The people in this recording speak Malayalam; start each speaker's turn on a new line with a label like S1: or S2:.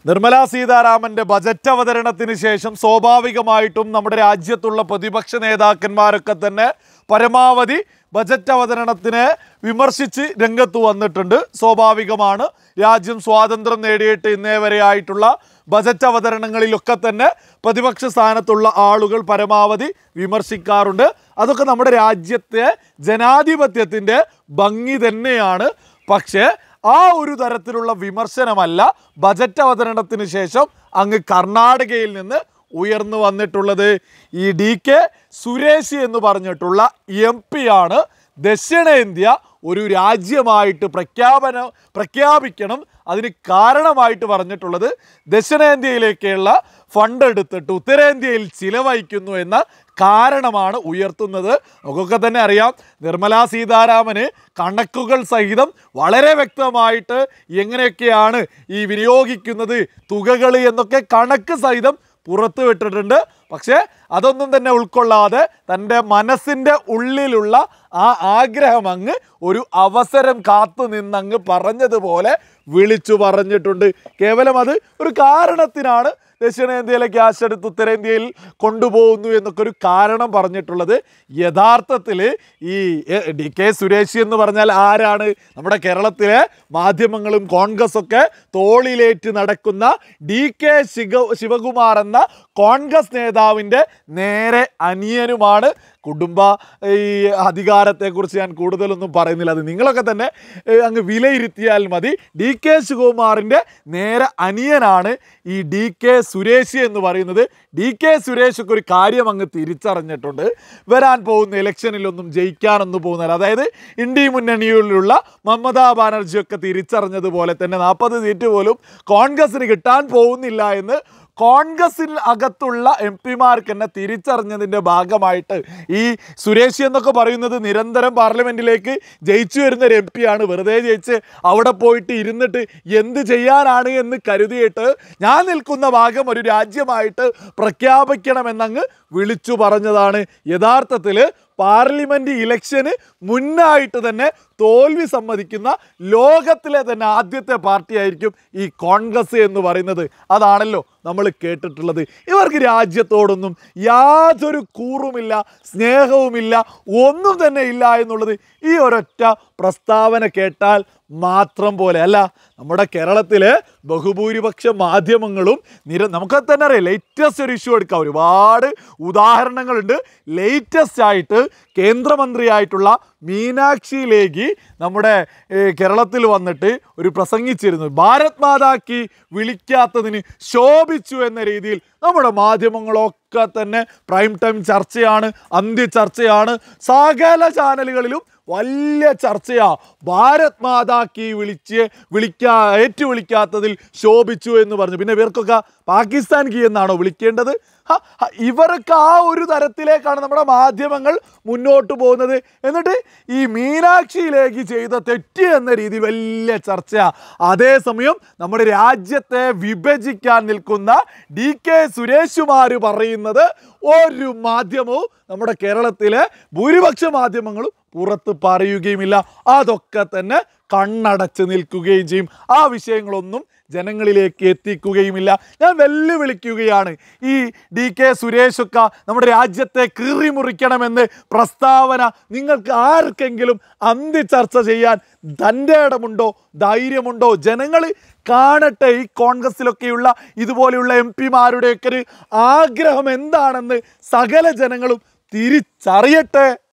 S1: നിർമ്മലാ സീതാരാമന്റെ ബജറ്റ് അവതരണത്തിന് ശേഷം സ്വാഭാവികമായിട്ടും നമ്മുടെ രാജ്യത്തുള്ള പ്രതിപക്ഷ നേതാക്കന്മാരൊക്കെ തന്നെ പരമാവധി ബജറ്റ് അവതരണത്തിനെ വിമർശിച്ച് രംഗത്ത് വന്നിട്ടുണ്ട്. സ്വാഭാവികമാണ്. രാജ്യം സ്വാതന്ത്ര്യം നേടിയിട്ട് ഇന്നേ വരെ ആയിട്ടുള്ള ബജറ്റ് അവതരണങ്ങളിലൊക്കെ തന്നെ പ്രതിപക്ഷ സ്ഥാനത്തുള്ള ആളുകൾ പരമാവധി വിമർശിക്കാറുണ്ട്. അതൊക്കെ നമ്മുടെ രാജ്യത്തെ ജനാധിപത്യത്തിൻ്റെ ഭംഗി തന്നെയാണ്. പക്ഷേ ആ ഒരു തരത്തിലുള്ള വിമർശനമല്ല ബജറ്റ് അവതരണത്തിന് ശേഷം അങ്ങ് കർണാടകയിൽ നിന്ന് ഉയർന്നു വന്നിട്ടുള്ളത്. ഈ DK സുരേഷ് എന്ന് പറഞ്ഞിട്ടുള്ള MP ആണ് ദക്ഷിണേന്ത്യ ഒരു രാജ്യമായിട്ട് പ്രഖ്യാപിക്കണം അതിന് കാരണമായിട്ട് പറഞ്ഞിട്ടുള്ളത്. ദക്ഷിണേന്ത്യയിലേക്കുള്ള ഫണ്ട് എടുത്തിട്ട് ഉത്തരേന്ത്യയിൽ ചിലവഴിക്കുന്നു എന്ന കാരണമാണ് ഉയർത്തുന്നത്. നമുക്കൊക്കെ തന്നെ അറിയാം, നിർമ്മലാ സീതാരാമന് കണക്കുകൾ സഹിതം വളരെ വ്യക്തമായിട്ട് എങ്ങനെയൊക്കെയാണ് ഈ വിനിയോഗിക്കുന്നത് തുകകൾ എന്നൊക്കെ കണക്ക് സഹിതം പുറത്തു വിട്ടിട്ടുണ്ട്. പക്ഷേ അതൊന്നും തന്നെ ഉൾക്കൊള്ളാതെ തൻ്റെ മനസ്സിൻ്റെ ഉള്ളിലുള്ള ആ ആഗ്രഹം അങ്ങ് ഒരു അവസരം കാത്തു നിന്നങ്ങ് പറഞ്ഞതുപോലെ വിളിച്ചു പറഞ്ഞിട്ടുണ്ട്. കേവലം അത് ഒരു കാരണത്തിനാണ് ദക്ഷിണേന്ത്യയിലെ ക്യാഷ് എടുത്ത് ഉത്തരേന്ത്യയിൽ കൊണ്ടുപോകുന്നു എന്നൊക്കെ ഒരു കാരണം പറഞ്ഞിട്ടുള്ളത്. യഥാർത്ഥത്തിൽ ഈ DK സുരേഷ് എന്ന് പറഞ്ഞാൽ ആരാണ്? നമ്മുടെ കേരളത്തിലെ മാധ്യമങ്ങളും കോൺഗ്രസ്സൊക്കെ തോളിലേറ്റ് നടക്കുന്ന DK ശിവകുമാർ എന്ന കോൺഗ്രസ് നേതാവിൻ്റെ നേരെ അനിയനുമാണ്. കുടുംബ ഈ അധികാരത്തെക്കുറിച്ച് ഞാൻ കൂടുതലൊന്നും പറയുന്നില്ല, അത് നിങ്ങളൊക്കെ തന്നെ അങ്ങ് വിലയിരുത്തിയാൽ മതി. DK ശിവകുമാറിൻ്റെ നേരെ അനിയനാണ് ഈ DK സുരേഷ് എന്ന് പറയുന്നത്. DK സുരേഷ് ഒക്കെ ഒരു കാര്യം അങ്ങ് തിരിച്ചറിഞ്ഞിട്ടുണ്ട്. വരാൻ പോകുന്ന ഇലക്ഷനിലൊന്നും ജയിക്കാനൊന്നും പോകുന്നില്ല. അതായത് ഇന്ത്യ മുന്നണിയിലുള്ള മമതാ ബാനർജിയൊക്കെ തിരിച്ചറിഞ്ഞതുപോലെ തന്നെ 40 സീറ്റ് പോലും കോൺഗ്രസിന് കിട്ടാൻ പോകുന്നില്ല എന്ന് കോൺഗ്രസിൽ അകത്തുള്ള MP-മാർക്ക് തന്നെ തിരിച്ചറിഞ്ഞതിൻ്റെ ഭാഗമായിട്ട് ഈ സുരേഷ് എന്നൊക്കെ പറയുന്നത് നിരന്തരം പാർലമെൻറ്റിലേക്ക് ജയിച്ചു വരുന്ന ഒരു MP ആണ്. വെറുതെ ജയിച്ച് അവിടെ പോയിട്ട് ഇരുന്നിട്ട് എന്ത് ചെയ്യാനാണ് എന്ന് കരുതിയിട്ട് ഞാൻ നിൽക്കുന്ന ഭാഗം ഒരു രാജ്യമായിട്ട് പ്രഖ്യാപിക്കണമെന്നങ്ങ് വിളിച്ചു പറഞ്ഞതാണ്. യഥാർത്ഥത്തിൽ പാർലമെൻറ്റ് ഇലക്ഷന് മുന്നായിട്ട് തന്നെ തോൽവി സമ്മതിക്കുന്ന ലോകത്തിലെ തന്നെ ആദ്യത്തെ പാർട്ടിയായിരിക്കും ഈ കോൺഗ്രസ് എന്ന് പറയുന്നത്. അതാണല്ലോ നമ്മൾ കേട്ടിട്ടുള്ളത്. ഇവർക്ക് രാജ്യത്തോടൊന്നും യാതൊരു കൂറുമില്ല, സ്നേഹവുമില്ല, ഒന്നും തന്നെ ഇല്ല എന്നുള്ളത് ഈ ഒരൊറ്റ പ്രസ്താവന കേട്ടാൽ മാത്രം പോലെ അല്ല. നമ്മുടെ കേരളത്തിലെ ബഹുഭൂരിപക്ഷ മാധ്യമങ്ങളും നമുക്ക് തന്നെ അറിയാം. ലേറ്റസ്റ്റ് ഒരു ഇഷ്യൂ എടുക്കാം, ഒരുപാട് ഉദാഹരണങ്ങളുണ്ട്. ലേറ്റസ്റ്റ് ആയിട്ട് കേന്ദ്രമന്ത്രിയായിട്ടുള്ള മീനാക്ഷി ലേഖി നമ്മുടെ കേരളത്തിൽ വന്നിട്ട് ഒരു പ്രസംഗിച്ചിരുന്നു. ഭാരത് മാതാക്ക് വിളിക്കാത്തതിന് ശോഭിച്ചു എന്ന രീതിയിൽ നമ്മുടെ മാധ്യമങ്ങളൊക്കെ തന്നെ പ്രൈം ടൈം ചർച്ചയാണ്, അന്ത്യ ചർച്ചയാണ്, സകല ചാനലുകളിലും വലിയ ചർച്ചയാ. ഭാരത് മാതാക്ക് ഏറ്റുവിളിക്കാത്തതിൽ ശോഭിച്ചു എന്ന് പറഞ്ഞു. പിന്നെ ഇവർക്കൊക്കെ പാകിസ്ഥാൻ കീ എന്നാണോ വിളിക്കേണ്ടത്? ഇവർക്ക് ആ ഒരു തരത്തിലേക്കാണ് നമ്മുടെ മാധ്യമങ്ങൾ മുന്നോട്ട് പോകുന്നത്. എന്നിട്ട് ഈ മീനാക്ഷി ലേഖി ചെയ്ത തെറ്റ് എന്ന രീതിയിൽ വലിയ ചർച്ചയാണ്. അതേസമയം നമ്മുടെ രാജ്യത്തെ വിഭജിക്കാൻ നിൽക്കുന്ന DK സുരേഷുമാർ പറയുന്നത് ഒരു മാധ്യമവും നമ്മുടെ കേരളത്തിലെ ഭൂരിപക്ഷ മാധ്യമങ്ങളും പുറത്ത് പറയുകയുമില്ല. അതൊക്കെ തന്നെ കണ്ണടച്ച് നിൽക്കുകയും ചെയ്യും. ആ വിഷയങ്ങളൊന്നും ജനങ്ങളിലേക്ക് എത്തിക്കുകയുമില്ല. ഞാൻ വെല്ലുവിളിക്കുകയാണ്, ഈ DK സുരേഷൊക്കെ നമ്മുടെ രാജ്യത്തെ കീറിമുറിക്കണമെന്ന് പ്രസ്താവന നിങ്ങൾക്ക് ആർക്കെങ്കിലും അന്ത്യ ചർച്ച ചെയ്യാൻ തൻ്റെ ഇടമുണ്ടോ, ധൈര്യമുണ്ടോ? ജനങ്ങൾ കാണട്ടെ ഈ കോൺഗ്രസ്സിലൊക്കെയുള്ള ഇതുപോലെയുള്ള MP-മാരുടെയൊക്കെ ഒരു ആഗ്രഹം എന്താണെന്ന് സകല ജനങ്ങളും തിരിച്ചറിയട്ടെ.